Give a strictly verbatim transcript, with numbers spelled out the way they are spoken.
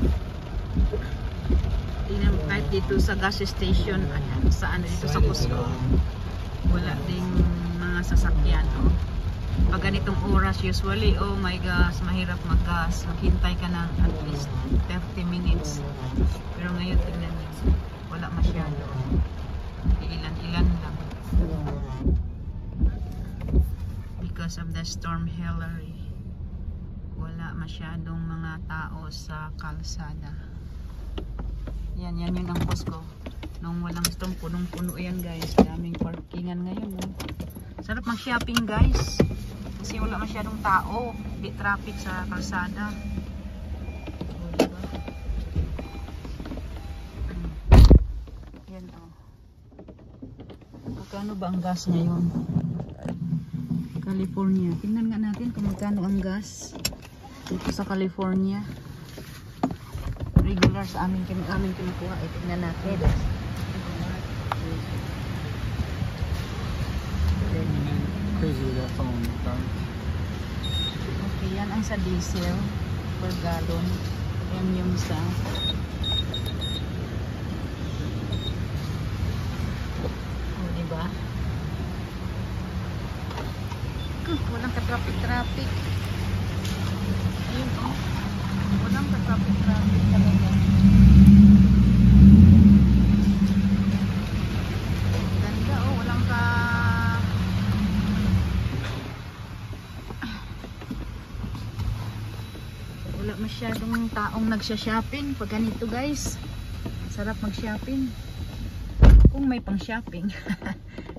Tingnan mo kahit dito sa gas station, ayan, saan dito sa Cusco, wala ding mga sasakyan, oh. Pag ganitong oras, usually, oh my gosh, mahirap mag-gas. Maghintay ka na at least thirty minutes. Pero ngayon, tingnan niyo, wala masyado. Ilan-ilan lang. Because of the storm Hillary, wala masyadong mga tao sa kalsada. Yan, yan yun ang Cusco. Nung walang storm, punong-puno yan guys. Daming parkingan ngayon. No? Sarap mag-shopping guys. Kasi wala masyadong tao. Di traffic sa kalsada. O, diba? Yan o. Magkano ba ang gas ngayon? California. Tingnan nga natin kung magkano ang gas dito sa California. Regular sa amin kami amin kinukuha. Eh, tingnan natin. Crazy with that phone. Okay, yan ang sa diesel per gallon. Yan yung sa oh, diba? Kuh, walang ka-traffic-traffic. Ayun oh. Walang ka-traffic-traffic talaga. Ganda oh, walang ka wala masyadong taong nagsha-shopping pag ganito guys. Sarap mag-shopping kung may pang shopping.